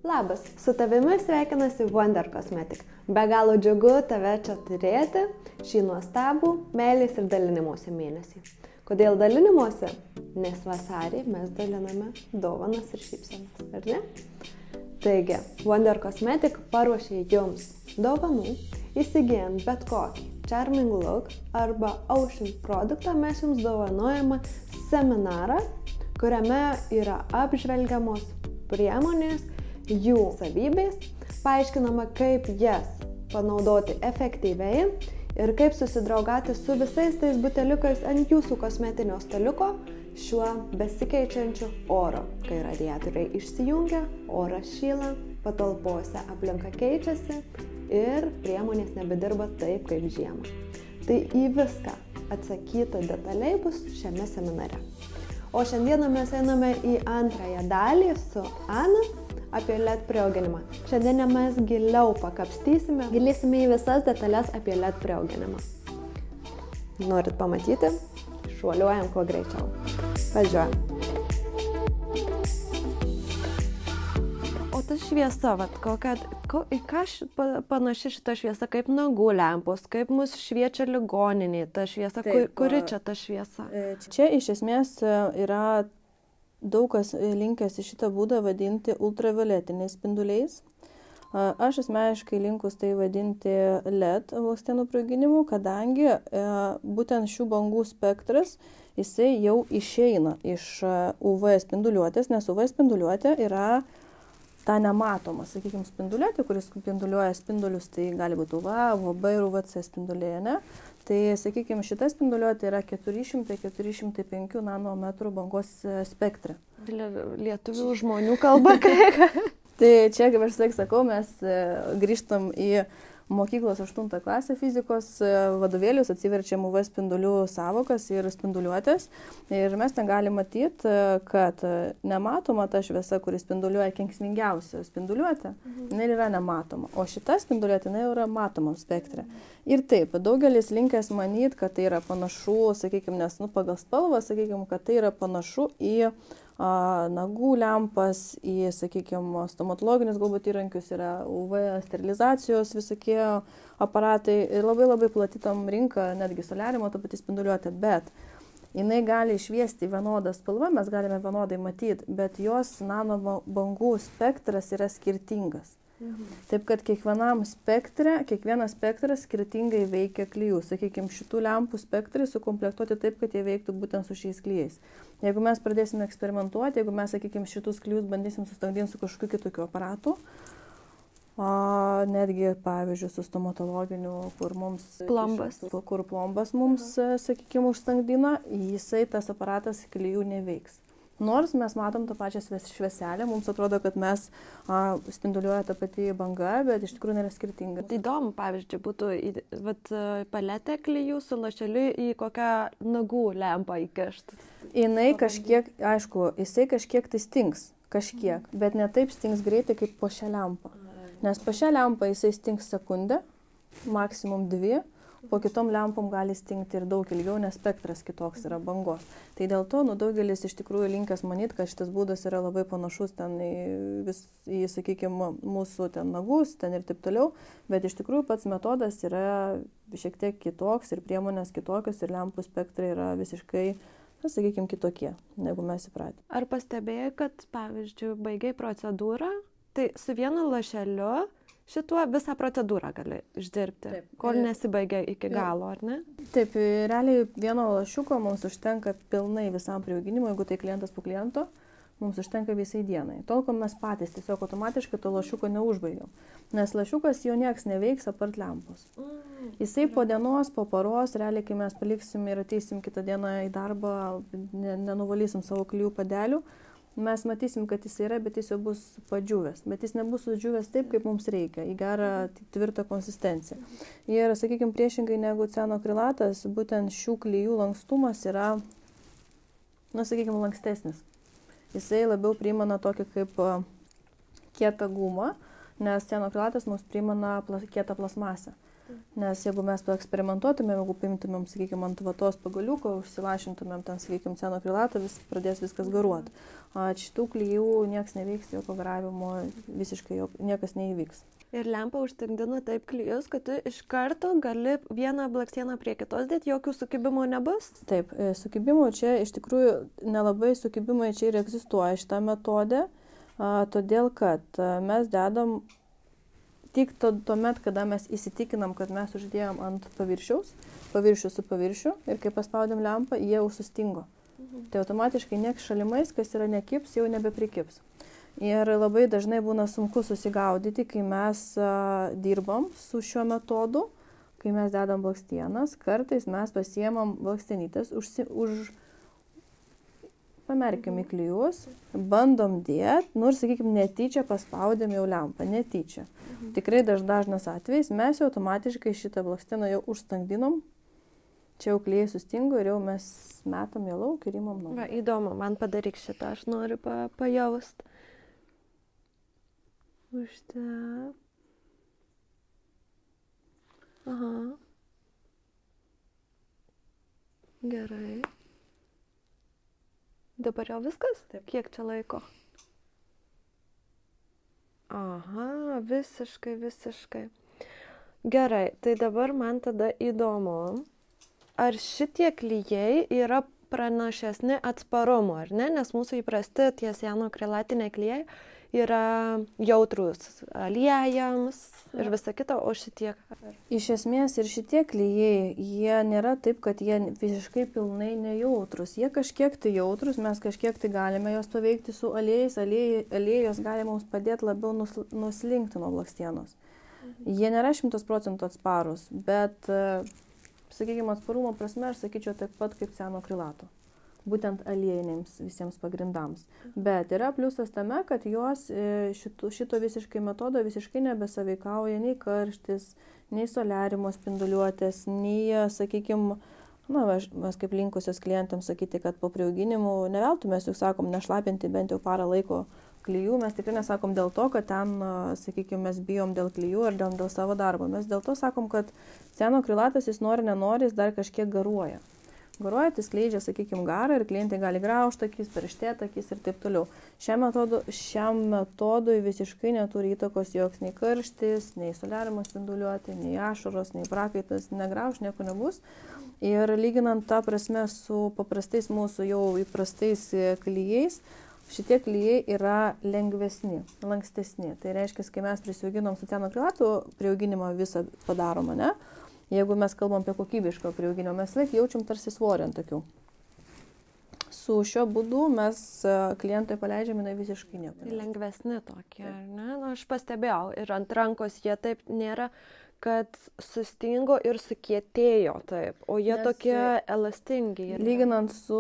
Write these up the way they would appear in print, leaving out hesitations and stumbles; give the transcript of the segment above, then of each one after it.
Labas, su tavimi sveikinasi Wonder Cosmetic. Be galo džiugu tave čia turėti šį nuostabų meilės ir dalinimosi mėnesį. Kodėl dalinimuose? Nes vasarį mes daliname dovanas ir šypsenas, ar ne? Taigi, Wonder Cosmetic paruošė jums dovanų, įsigijant bet kokį Charming Look arba Ocean produktą, mes jums dovanojame seminarą, kuriame yra apžvelgiamos priemonės, jų savybės, paaiškinama, kaip jas panaudoti efektyviai ir kaip susidraugauti su visais tais buteliukais ant jūsų kosmetinio staliuko šiuo besikeičiančiu oru, kai radiatoriai išsijungia, oras šyla, patalpose aplinka keičiasi ir priemonės nebedirba taip kaip žiemą. Tai į viską atsakyta detaliai bus šiame seminare. O šiandieną mes einame į antrąją dalį su Ana apie LED priauginimą. Šiandien mes giliau pakapstysime, gilėsime į visas detalės apie LED priauginimą. Norit pamatyti? Šuoliuojam kuo greičiau. Važiuojam. O ta šviesa, į ką panaši šita šviesa, kaip nagų lempos, kaip mus šviečia ligoninė, ta šviesa, kuri čia ta šviesa? Čia iš esmės yra daug kas linkęs į šitą būdą vadinti ultravioletiniais spinduliais. Aš asmeniškai linkus tai vadinti LED blakstienų priauginimu, kadangi būtent šių bangų spektras jisai jau išeina iš UV spinduliuotės, nes UV spinduliuotė yra ta nematoma, sakykime, spinduliuotė, kuris spinduliuoja spindulius, tai gali būti UV, UVB ir UVC spinduliai, ne? Tai, sakykime, šita spinduliuotė yra 400-405 nanometrų bangos spektre. Lietuvių žmonių kalba. Tai čia, kaip aš sakau, mes grįžtam į mokyklos 8 klasę fizikos vadovėlius, atsiverčiam UV spindulių sąvokas ir spinduliuotės. Ir mes ten galime matyti, kad nematoma ta šviesa, kuri spinduliuoja kenksmingiausią spinduliuotę, jinai yra nematoma. O šita spinduliuotė, jinai yra matoma spektre. Ir taip, daugelis linkęs manyti, kad tai yra panašu, sakykime, nes pagal spalvą, sakykime, kad tai yra panašu į nagų lempas, į, sakykime, stomatologinius galbūt įrankius, yra UV sterilizacijos visokie aparatai ir labai plati tam rinka, netgi soliariumo ta pati spinduliuotė, bet jinai gali išviesti vienodą spalvą, mes galime vienodai matyti, bet jos nanobangų spektras yra skirtingas. Taip, kad kiekvienas spektras skirtingai veikia klijų. Sakykime, šitų lempų spektrai sukomplektuoti taip, kad jie veiktų būtent su šiais klijais. Jeigu mes pradėsime eksperimentuoti, jeigu mes, sakykime, šitus klijus bandysim sustangdinti su kažkokiu kitokiu aparatu, netgi, pavyzdžiui, su stomatologiniu, kur plombas mums, sakykime, užstangdina, jisai tas aparatas klijų neveiks. Nors mes matom tą pačią švieselę, mums atrodo, kad mes spinduliuoja tą patį bangą, bet iš tikrųjų nėra skirtinga. Tai įdomu, pavyzdžiui, būtų paletė klijų su lašeliu į kokią nagų lempą įkišti. Jinai kažkiek, aišku, jisai kažkiek tai stings, bet ne taip stings greitai kaip po šią lempą. Nes po šią lempą jisai stings sekundę, maksimum 2. Po kitom lempom gali stingti ir daug ilgiau, nes spektras kitoks yra bangos. Tai dėl to, daugelis iš tikrųjų linkęs manyti, kad šitas būdas yra labai panašus ten į sakykime, mūsų ten nagus, ten ir taip toliau, bet iš tikrųjų pats metodas yra šiek tiek kitoks ir priemonės kitokios ir lempų spektrai yra visiškai, sakykime, kitokie, negu mes įpratę. Ar pastebėjai, kad, pavyzdžiui, baigai procedūrą, tai su vienu lašeliu šituo visą procedūrą gali išdirbti, kol nesibaigia iki galo, ar ne? Taip, realiai vieno lašiuko mums užtenka pilnai visam priauginimui, jeigu tai klientas po kliento, mums užtenka visai dienai. Tol, kol mes patys tiesiog automatiškai to lašiuko neužbaigiam. Nes lašiukas jo nieks neveiks apart lempos. Jisai po dienos, po paros, realiai, kai mes paliksim ir ateisim kitą dieną į darbą, nenuvalysim savo klijų padelių, mes matysim, kad jis yra, bet jis jau bus padžiūvęs. Bet jis nebus sudžiūvęs taip, kaip mums reikia, į gerą tvirtą konsistenciją. Ir, sakykime, priešingai negu cianoakrilatas, būtent šių klijų lankstumas yra, sakykime, lankstesnis. Jisai labiau primena tokį kaip kietą gumą, nes cianoakrilatas mums primena kietą plasmasę. Nes jeigu mes paeksperimentuotumėm, jeigu paimtumėm, sakykime, ant vatos pagaliuko, užsilašintumėm ten, sakykime, cianoakrilatą, pradės viskas garuoti. Šitų klijų nieks neveiks, jokio garavimo visiškai niekas neįvyks. Ir lempa užtikdina taip klijus, kad tu iš karto gali vieną blakstieną prie kitos dėti, jokių sukibimų nebus? Taip, sukibimų čia iš tikrųjų nelabai sukibimai čia ir egzistuoja šitą metodę, todėl kad mes dedam tik tuomet, kada mes įsitikinam, kad mes uždėjom ant paviršiaus, paviršių su paviršiu ir kai paspaudėm lempą, jie jau sustingo. Tai automatiškai nieks šalimais, kas yra nekips, jau nebeprikips. Ir labai dažnai būna sunku susigaudyti, kai mes dirbam su šiuo metodu, kai mes dedam blakstienas, kartais mes pasiemam blakstienytes, pamerkiam į klijus, bandom dėt, nors, sakykime, netyčia paspaudėm jau lempą, netyčia. Tikrai dažnas atvejais mes jau automatiškai šitą blakstieną jau užstangdinom, čia jau klijai sustingo ir jau mes metam ją lauk ir imam naują. Įdomu, man padaryk šitą, aš noriu pajaust. Užtep. Aha. Gerai. Dabar jau viskas? Taip. Kiek čia laiko? Aha, visiškai. Gerai, tai dabar man tada įdomu, ar šitie klijai yra pranašesni atsparumo, ar ne? Nes mūsų įprasti tie cianoakrilatiniai klijai yra jautrus aliejams ir visa kita, o šitie... Iš esmės ir šitie klijai, jie nėra taip, kad jie visiškai pilnai nejautrus. Jie kažkiek tai jautrus, mes kažkiek tai galime juos paveikti su aliejais. Aliejos gali mums padėti labiau nuslinkti nuo blakstienos. Jie nėra 100% atsparus, bet, sakykime, atsparumo prasme aš sakyčiau taip pat kaip cianoakrilato. Būtent aliejiniams visiems pagrindams. Bet yra pliusas tame, kad jos šito visiškai metodo visiškai nebesaveikauja nei karštis, nei soliariumo spinduliuotės, nei, sakykime, mes kaip linkusios klientams sakyti, kad po priauginimų, ne veltui mes juk sakom, nešlapinti bent jau parą laiko klijų, mes tikrai nesakom dėl to, kad ten, sakykime, mes bijom dėl klijų ar dėl savo darbo. Mes dėl to sakom, kad cianoakrilatas jis nori, nenori, jis dar kažkiek garuoja. Garuoja, tai skleidžia, sakykime, garą ir klientai gali graužti akis, perštėti akis ir taip toliau. Šiam metodui visiškai neturi įtakos joks nei karštis, nei soliariumo spinduliuotė, nei ašaros, nei prakaitas, negrauž, nieko nebus. Ir lyginant tą prasme su paprastais mūsų jau įprastais klijais, šitie klijai yra lengvesni, lankstesni. Tai reiškia, kai mes prisiauginom su cianoakrilatu, priauginimą visą padarom, ne? Jeigu mes kalbam apie kokybišką priauginimą, mes laik jaučiam tarsi svorį ant tokių. Su šiuo būdu mes klientui paleidžiam, jinai visiškai nieko. Lengvesni tokie, ar ne? Nu, aš pastebėjau, ir ant rankos jie taip nėra, kad sustingo ir sukietėjo taip, o jie tokie elastingi. Lyginant su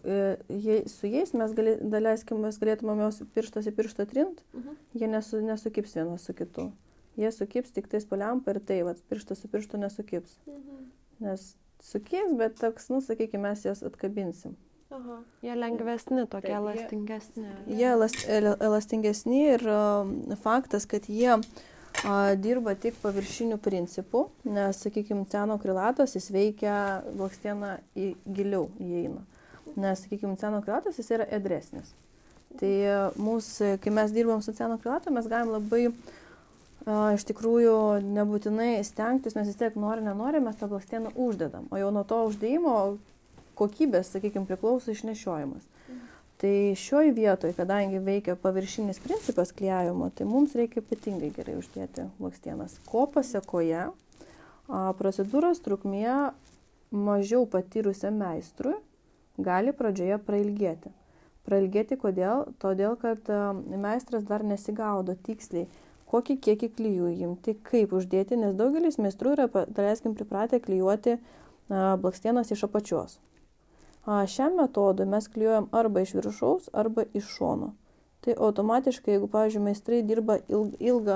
jais, mes galėtumėm jos pirštas į pirštą trint, jie nesukips vienas su kitu. Jie sukips tik tais po lempą ir tai, pirštas su pirštu nesukips. Nes sukis, bet toks, sakykime, mes jas atkabinsim. Aha. Jie lengvesni, tokie elastingesni. Jie elastingesni ir faktas, kad jie dirba tik paviršinių principų, nes, sakykime, cianoakrilatas jis veikia blakstieną giliau įeina. Nes, sakykime, cianoakrilatas jis yra ėdresnis. Tai kai mes dirbam su cianoakrilatu, mes galim labai iš tikrųjų nebūtinai stengtis, mes vis tiek nenori, mes tą blakstieną uždedam. O jau nuo to uždėjimo kokybės, sakykime, priklauso išnešiojimas. Tai šioj vietoj, kadangi veikia paviršinis principas klijavimo, tai mums reikia ypatingai gerai uždėti blakstienas. Ko pasekoje, procedūros trukmė mažiau patyrusiam meistrui gali pradžioje prailgėti. Prailgėti kodėl? Todėl, kad meistras dar nesigaudo tiksliai, kokį kiekį klijų imti, kaip uždėti, nes daugelis meistrų yra, daleiskim, pripratę klijuoti blakstienas iš apačios. Šiam metodui mes klijuojam arba iš viršaus, arba iš šono. Tai automatiškai, jeigu, pavyzdžiui, meistrai dirba ilgą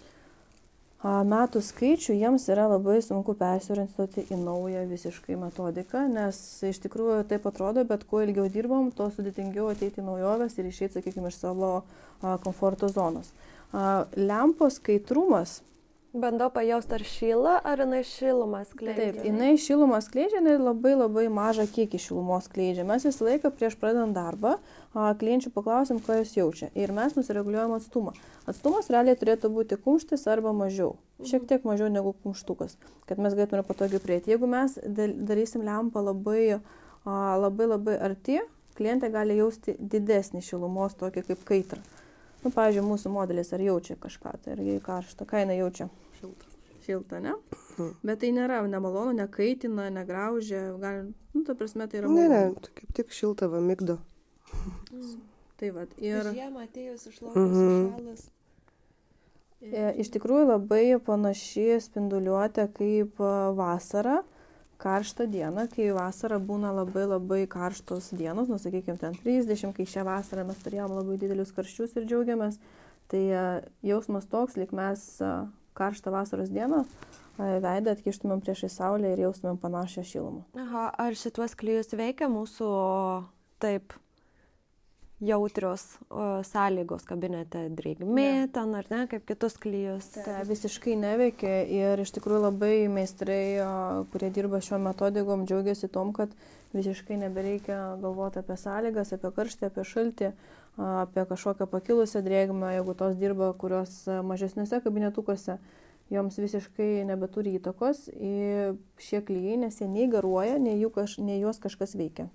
metų skaičių, jiems yra labai sunku persiorientuoti į naują visiškai metodiką, nes iš tikrųjų taip atrodo, bet kuo ilgiau dirbam, tuo sudėtingiau ateiti į naujoves ir išeiti, sakykime, iš savo komforto zonos. Lempos skaidrumas Bandau pajausti, ar šyla, ar jinai šilumą skleidžia. Taip, jinai šilumą skleidžia, jinai labai mažą kiekį šilumos skleidžia. Mes visą laiką prieš pradedant darbą klienčių paklausim, ką jūs jaučia. Ir mes nusireguliuojam atstumą. Atstumas realiai turėtų būti kumštis arba mažiau. Šiek tiek mažiau negu kumštukas, kad mes galėtume patogiai prieiti. Jeigu mes darysim lempą labai arti, klientė gali jausti didesnį šilumos tokį kaip kaitrą. Nu, pavyzdžiui, mūsų modelis ar jaučia kažką, tai ar jai karštą, ką jinai jaučia? Šilta, ne? Bet tai nėra nemalonu, nekaitina, negraužia, ta prasme tai yra malonu. Ne, tai kaip tik šilta va migdo. Tai va, ir... Žiemą atėjus iš lauko sušalus. Iš tikrųjų labai panaši spinduliuotė kaip vasara, karštą dieną, kai vasara būna labai karštos dienos, nu sakykime, ten 30, kai šią vasarą mes turėjom labai didelius karščius ir džiaugiamės, tai jausmas toks, lyg mes karštą vasaros dieną veidą atkištumėm priešai saulę ir jaustumėm panašią šilumą. Aha, ar šituos klijus veikia mūsų taip jautrios sąlygos kabinete, drėgmė, ten ar ne, kaip kitus klijus? Tai visiškai neveikia ir iš tikrųjų labai meistrai, kurie dirba šiuo metodikom, džiaugiasi tom, kad visiškai nebereikia galvoti apie sąlygas, apie karštį, apie šaltį, apie kažkokią pakilusią drėgmę, jeigu tos dirba, kurios mažesniuose kabinetukuose, joms visiškai nebeturi įtakos į šie klijai, nes jie nei garuoja, nei juos kažkas veikia.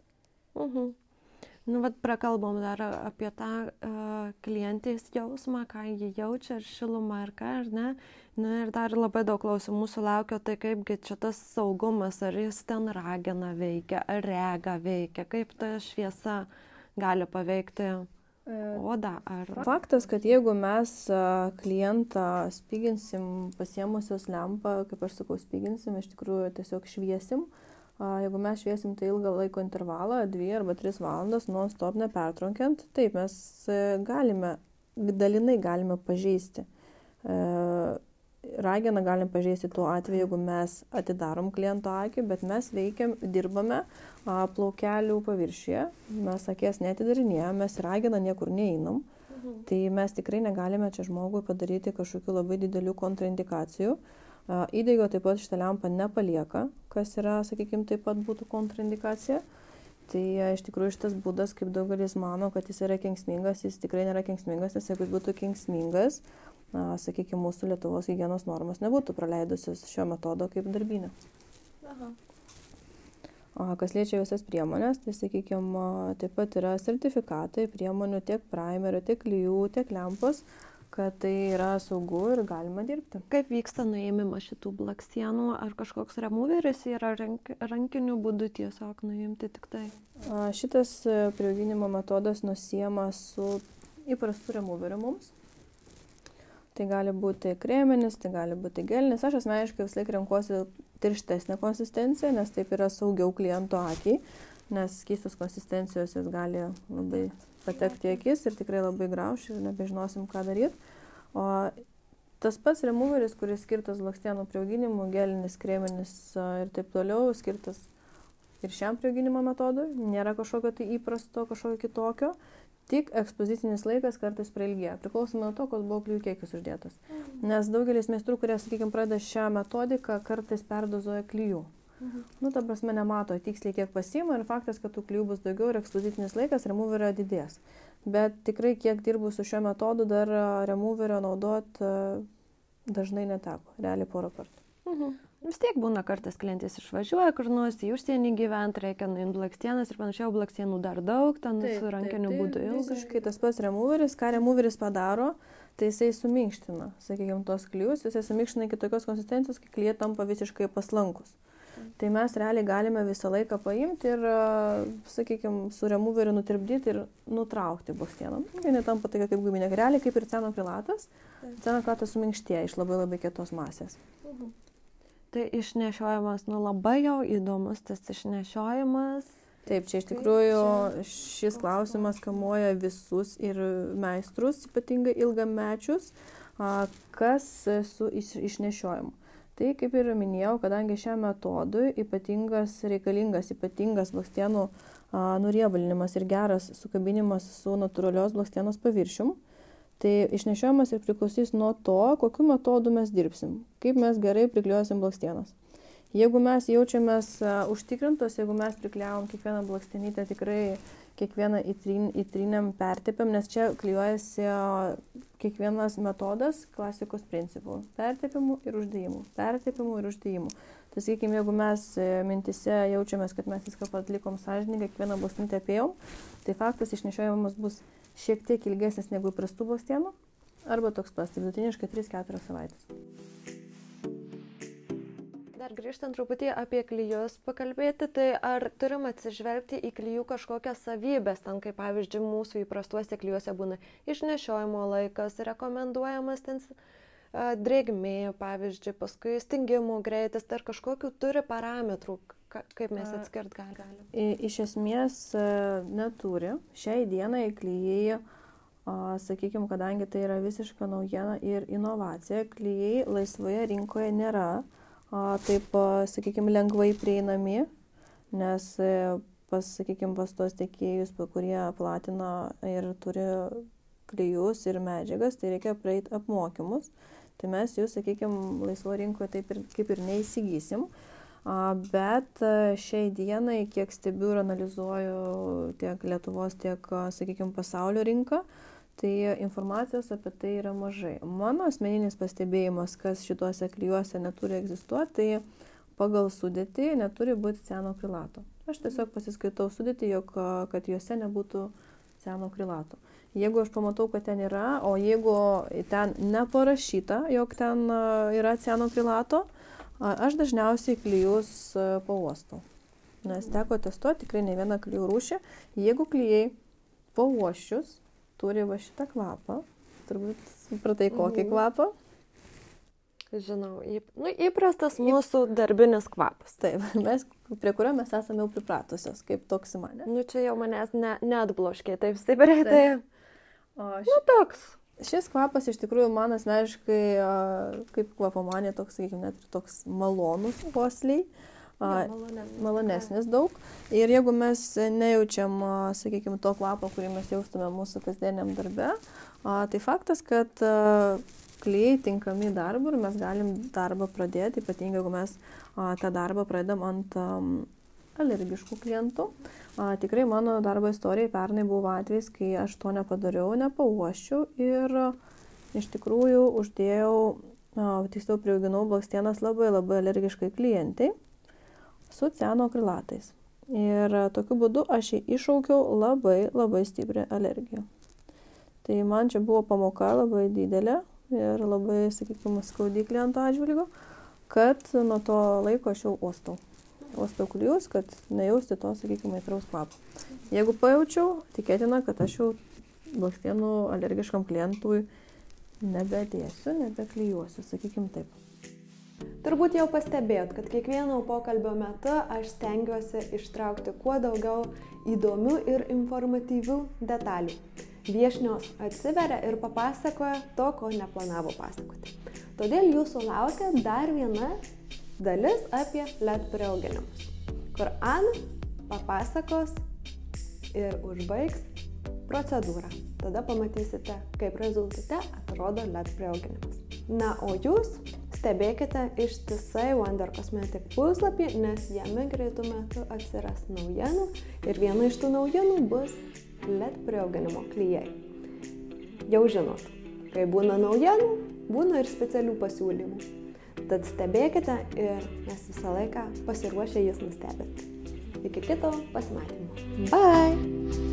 Nu, vat prakalbom dar apie tą klientės jausmą, ką jie jaučia, ar šilumą, ar ką, ar ne. Nu, ir dar labai daug klausimų sulaukia, tai kaipgi čia tas saugumas, ar jis ten rageną veikia, ar regą veikia, kaip ta šviesa gali paveikti odą. Faktas, kad jeigu mes klientą spiginsim, pasiėmusios lempą, kaip aš sakau, spiginsim, iš tikrųjų tiesiog šviesim. Jeigu mes šviesim tai ilgą laiko intervalą, 2 arba 3 valandas, non-stop nepertraukiant, taip mes dalinai galime pažeisti. Rageną galim pažeisti tuo atveju, jeigu mes atidarom kliento akį, bet mes dirbame plaukelių paviršiuje, mes akės neatidarinėjame, mes rageną niekur neeinam, tai mes tikrai negalime čia žmogui padaryti kažkokių labai didelių kontraindikacijų. Įdegio taip pat šitą lempą nepalieka, kas yra, sakykime, taip pat būtų kontraindikacija. Tai iš tikrųjų šitas būdas, kaip daugelis mano, kad jis yra kenksmingas, jis tikrai nėra kenksmingas, nes jeigu jis būtų kenksmingas, sakykime, mūsų Lietuvos higienos normos nebūtų praleidusios šio metodo kaip darbinio. Kas liečia visas priemonės, tai, sakykime, taip pat yra sertifikatai priemonių tiek primerio, tiek klijų, tiek lempos, kad tai yra saugu ir galima dirbti. Kaip vyksta nuėmimas šitų blakstienų? Ar kažkoks removeris yra rankiniu būdu tiesiog nuimti tik tai? Šitas priauginimo metodas nusiejamas su įprastu removeriu mums. Tai gali būti kreminis, tai gali būti gelinis. Aš asmeniškai vis laik renkuosi tirštesnę konsistenciją, nes taip yra saugiau kliento akiai, nes keistos konsistencijos jis gali labai patekti į akis ir tikrai labai grauš ir nebežinosim, ką daryti. O tas pats removeris, kuris skirtas blakstienų priauginimui, gelinis, kreminis ir taip toliau, skirtas ir šiam priauginimo metodui, nėra kažkokio tai įprasto, kažkokio kitokio, tik ekspozicinis laikas kartais prailgėja, priklausomai nuo to, koks buvo klijų kiekis uždėtas. Nes daugelis meistrų, kurie, sakykime, pradeda šią metodiką, kartais perdozuoja klijų. Nu, ta prasme, nemato tiksliai, kiek pasiima ir faktas, kad tų klijų bus daugiau ir ekspozicinis laikas removerio didės. Bet tikrai, kiek dirbu su šiuo metodu, dar removerio naudot dažnai neteko, realiai porą kartų. Vis tiek būna kartais klientis išvažiuoja, kur nors į užsienį gyventi, reikia nuimti blakstienas ir panašiai, blakstienų dar daug, ten su rankiniu būdu ilgai. Visiškai tas pats removeris, ką removeris padaro, tai jisai suminkština, sakykime, tos klijus, jisai suminkština iki tokios konsistencijos, kai klijai tampa visiškai paslankus. Tai mes realiai galime visą laiką paimti ir, sakykime, su removeriu nutirpdyti ir nutraukti blakstieną. Jinai tampa tokia kaip guminė, realiai kaip ir cenoakrilatas. Cenoakrilatas suminkštėja iš labai kietos masės. Tai išnešiojimas, labai jau įdomus tas išnešiojimas. Taip, čia iš tikrųjų šis klausimas kamuoja visus ir meistrus, ypatingai ilgamečius, kas su išnešiojimu. Tai, kaip ir minėjau, kadangi šiam metodui reikalingas ypatingas blakstienų nuriebalinimas ir geras sukabinimas su natūralios blakstienos paviršium, Tai išnešiojimas ir priklausys nuo to, kokiu metodu mes dirbsim, kaip mes gerai priklijuosim blakstienas. Jeigu mes jaučiamės užtikrintos, jeigu mes prikliavom kiekvieną blakstienytę tikrai kiekvieną įtrynėm, pertepėm, nes čia klijuojasi kiekvienas metodas klasikos principų. Pertepimų ir uždėjimų. Pertepimų ir uždėjimų. Tai sakykime, jeigu mes mintise jaučiamės, kad mes viską atlikom sąžiningai, kiekvieną blakstienytę apėjom, tai faktas išnešiojimas bus šiek tiek ilgesnis negu įprastų blakstienų, arba toks pats, tai vidutiniškai 3-4 savaitės. Dar grįžtant truputį apie klijus pakalbėti, tai ar turim atsižvelgti į klijų kažkokias savybės, ten kaip pavyzdžiui mūsų įprastuose klijuose būna išnešiojimo laikas, rekomenduojamas ten drėgmė, pavyzdžiui, paskui stingimo greitis, ar kažkokių turi parametrų, kaip mes atskirt galim? Iš esmės neturi. Šiai dienai klijai, sakykime, kadangi tai yra visiška naujiena ir inovacija, klijai laisvoje rinkoje nėra taip, sakykime, lengvai prieinami, nes sakykime, pas tos tiekėjus, kurie platina ir turi klijus ir medžiagas, tai reikia praeiti apmokymus. Tai mes jų, sakykime, laisvo rinkoje taip ir, kaip ir neįsigysim. Bet šiai dienai, kiek stebiu ir analizuoju tiek Lietuvos, tiek, sakykime, pasaulio rinką, tai informacijos apie tai yra mažai. Mano asmeninis pastebėjimas, kas šituose klijuose neturi egzistuoti, tai pagal sudėtį neturi būti cianoakrilato. Aš tiesiog pasiskaitau sudėtį, kad juose nebūtų cianoakrilato. Jeigu aš pamatau, kad ten yra, o jeigu ten neparašyta, jog ten yra cianoakrilato, aš dažniausiai klijus pauostau. Nes teko testuoti tikrai ne vieną klijų rūšį. Jeigu klijai pauosčius turi va šitą kvapą, turbūt supratai kokį kvapą? Žinau, įprastas mūsų darbinis kvapas. Taip, prie kurio mes esame jau pripratusios, kaip toksimanė. Čia jau manęs neatbloškė, taip stipriai, tai toks. Šis kvapas iš tikrųjų man asmeniškai, kaip kvapomanė, toks, sakykime, net ir toks malonus uosliai. Malonesnis daug. Ir jeigu mes nejaučiam, sakykime, to kvapo, kurį mes jaustume mūsų kasdieniam darbe, tai faktas, kad klijai tinkami darbui ir mes galim darbą pradėti, ypatingai jeigu mes tą darbą pradedam ant alergiškų klientų. Tikrai mano darbo istorijai pernai buvo atvejis, kai aš to nepadariau, nepauosčiau ir iš tikrųjų uždėjau, tiksliau priauginau blakstienas labai alergiškai klientai su cianoakrilatais. Ir tokiu būdu aš iššaukiau labai stiprią alergiją. Tai man čia buvo pamoka labai didelė ir labai, sakykime, skaudi kliento atžvilgiu, kad nuo to laiko aš jau uostau klijus, kad nejausti to, sakykime, aitraus kvapo. Jeigu pajaučiau, tikėtina, kad aš jau blakstienų alergiškam klientui nebedėsiu, nebeklijuosiu, sakykime taip. Turbūt jau pastebėjot, kad kiekvieno pokalbio metu aš stengiuosi ištraukti kuo daugiau įdomių ir informatyvių detalių. Viešnios atsiveria ir papasakoja to, ko neplanavo pasakoti. Todėl jūsų laukia dar viena dalis apie LED priauginimus, kur Ana papasakos ir užbaigs procedūrą. Tada pamatysite, kaip rezultate atrodo LED priauginimas. Na, o jūs stebėkite ištisai Wonder Cosmetic puslapį, nes jame greitu metu atsiras naujienų ir viena iš tų naujienų bus LED priauginimo klijai. Jau žinot, kai būna naujienų, būna ir specialių pasiūlymų. Tad stebėkite ir mes visą laiką pasiruošę jus nustebinti. Iki kito pasimatymo. Bye!